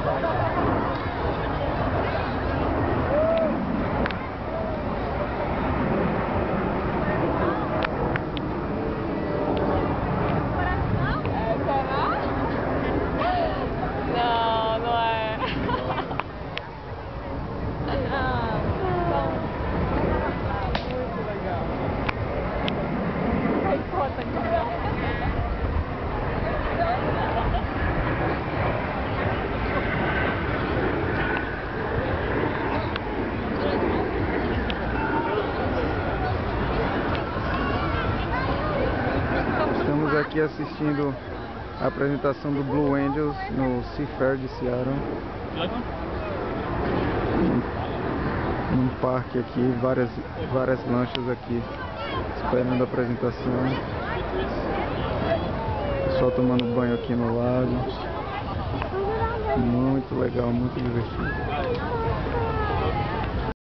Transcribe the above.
Não, não é. Muito legal. Ai, foda que legal. Estamos aqui assistindo a apresentação do Blue Angels no Seafair de Seattle. Num parque aqui, várias lanchas aqui esperando a apresentação. Pessoal tomando banho aqui no lago. Muito legal, muito divertido.